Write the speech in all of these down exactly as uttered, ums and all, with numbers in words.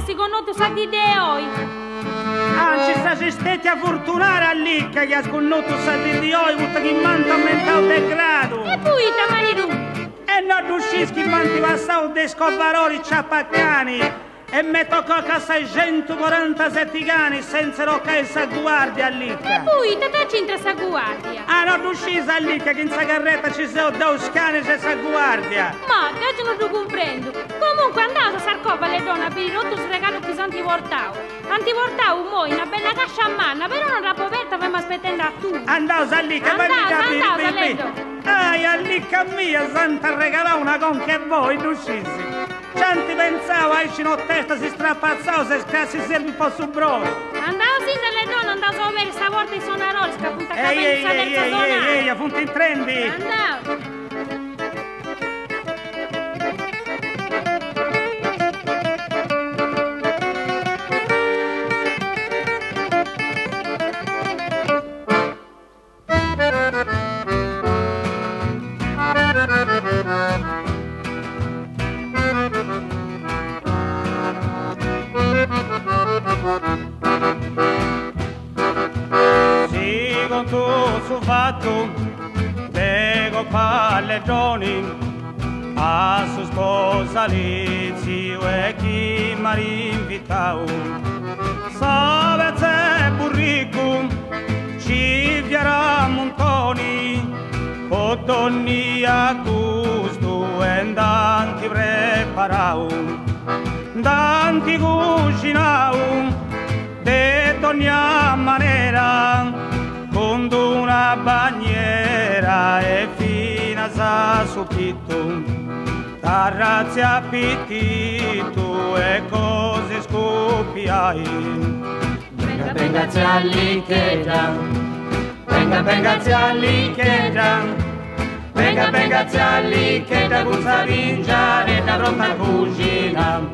si conosce sa di te oi. Anzi, sta ci steti a fortunare a licca che ha sconosciuto sa di oi, tutta che manta aumentato del grado. E poi, Tamariru? E non riuscissi che manti passavo dei scovaroli ciapaccani. E mi toccò che seicentoquarantasette cani senza roccare sa guardia lì. E poi, te c'entra sa guardia? Ah, non uscisa lì che in sa carretta ci sono due cani e sa guardia. Ma, te non lo comprendo. Comunque andavo a sarcova le donne per i rotto sregato che sono antivortavo. Antivortavo mo una bella cascia a manna, però non la poverta per mi aspettando a tu. Andavo a lì che vai a capire. Andavo, andavo, letto. Ah, a lì che mia, santa regalò una con che voi non uscisi. Cianti pensavo, esci no testa, si strappazzavo, se scassi servi un po' su brolo. Andavo sin dalle donne, andavo solo per stavolta i sonaroli, scapunta a ehi, ehi, capenza ehi, terza ehi, zona. ehi, ehi, appunto in trendi. Andavo. Sì, con tu su fatto, tego pallegioni, a su sposa lizio e chi mi ha invitato. Savete burrico, ci viera montoni, o donni a gusto e danti preparau, danti cucinau, de ogni maniera, con una bagniera e fina sa soffitto, terrazzi appetito e cose scoppiai. Venga, venga, zia Lichetta, venga, venga, zia Lichetta, venga, venga, zia Lichetta, con sa vingiare da pronta cucina.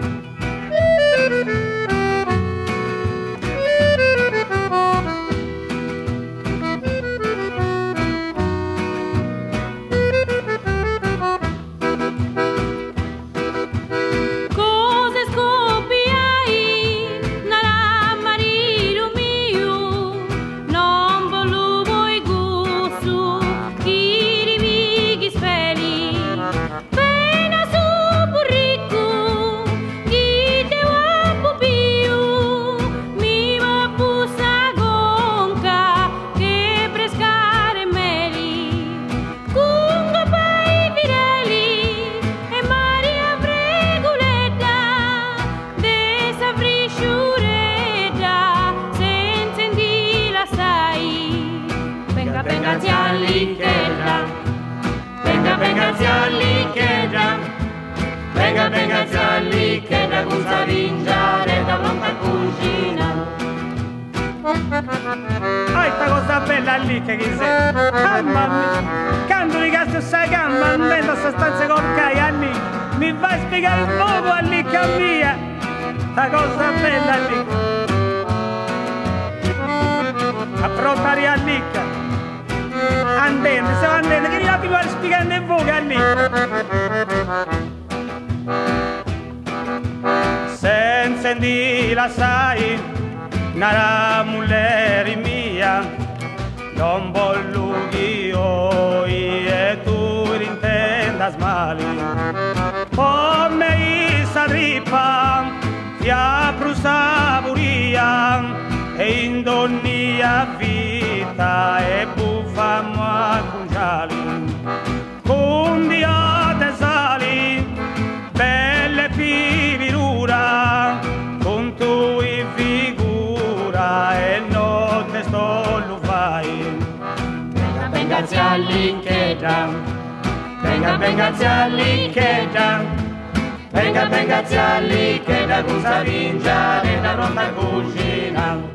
Venga, venga, zia Lichetta, con sa vingiare da pronta cucina. Ah, sta cosa bella lì che chi sei? Mamma mia, quando mi cazzo stai gamba, andando a stanza con caia lì, mi vai a spiegare il fuoco a lì che mia. Sta cosa bella lì. Approntare a lì. Andendo, stiamo andando, che mi la più a spiegare il fuoco a lì. Senza indila sai, nara mulleri mia, non voglio io e tu rintendas mali. Come isa dripa, fia prusa buria, e in donnia vita e buffa ma cungiali. Un dia te sali, belle pivirura, con tu in figura e notte sto lo fai. Venga, venga, zia Lichetta, venga, venga, zia Lichetta, venga, venga, zia Lichetta, con sa vingiare da pronta cucina.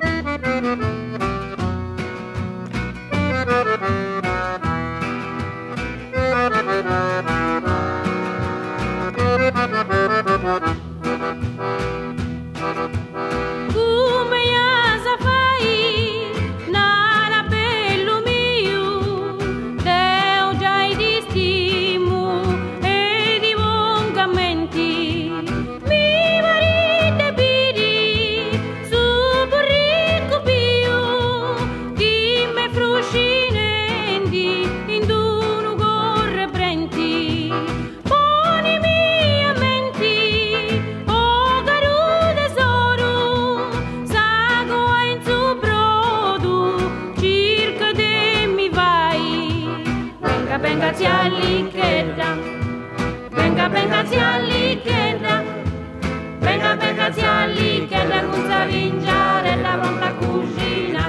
Come sa fai, nana bello mio, deo già di stimu e di buon commenti. Mi mari venga, venga, zia lì, che da cuzza vingiare la pronta cucina.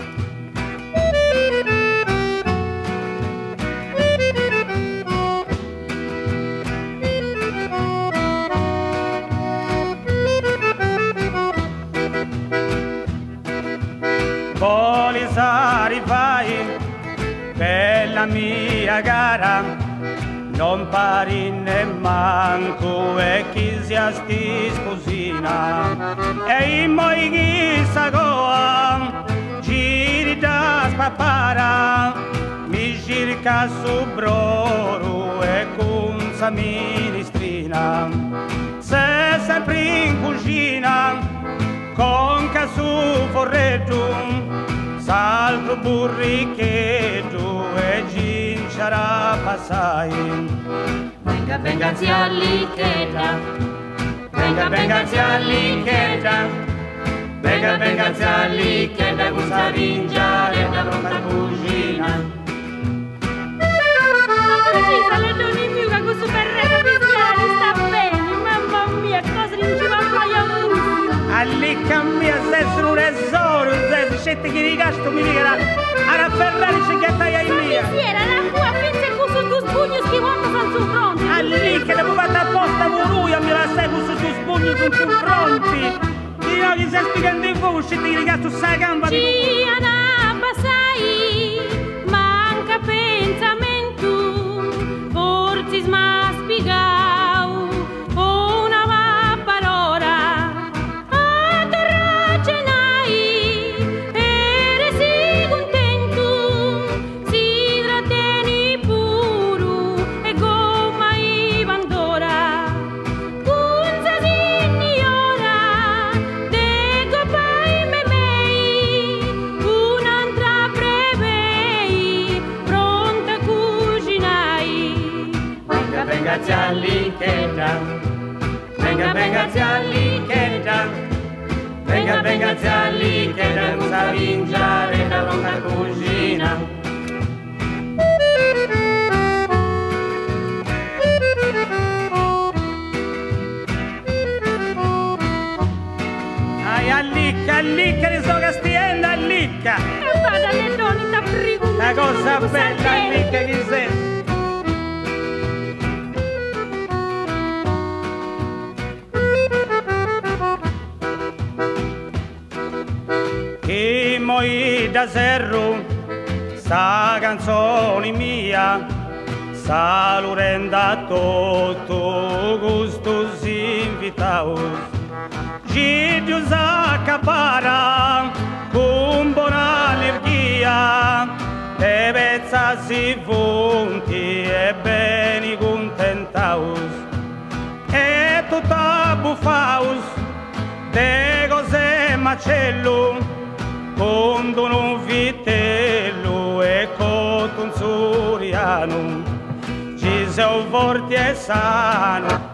Polisari fai, bella mia cara, non pari nemmanco e chi sia sti scusina. E in moi chissà goa, giri da spappara, mi circa su broru e con sa ministrina. Se sempre in cucina, con casu forretto, salto burrichetto e ginciara passai. Venga, venga, zia Licchetta, Venga, venga, zia Licchetta, venga, venga, zia Licchetta, gusta vingiare la pronta cucina. precisa le donne più che questo perretto fiscale sta bene, mamma mia, cosa non ci va mai a muso. Allicca mia, se sono un tesoro, se scette che rigasto mi dica a rafferrare ci chiattai in mia. Sera, la tua pensa che questo tuo spugno schivondo sono su fronte. Allicca, dopo fatta apposta con lui, a me la sai questo tuo spugno sono su fronti. Io gli stai spiegando in fuoco, scette che rigasto sa gamba di... Ci anabba sai, manca pensamento, forse sma spiegau, una parola, a terra cenai, ere si contento, si tratteni puru, e gomma i bandora, kunza signora, de copai me mei, un'altra prevei, pronta a cucinai. Venga, venga, zia Licchetta, venga, venga, zia Licchetta, venga, venga, zia Licchetta, gusta vingiare la pronta cucina. Ai, allicca, allicca, ne sto castiendo, allicca. E vada le donne da frigo. La cosa bella, allicca, chi sei? Chi moi da serro, sta canzone mia, sa lo renda tutto gusto si invitaus. Gidio sa capara, con buona allergia, e vezza si funti e beni contentaus. E tutta buffaus, de cose macello, con un vitello e con un suriano, ci sei forti e sano.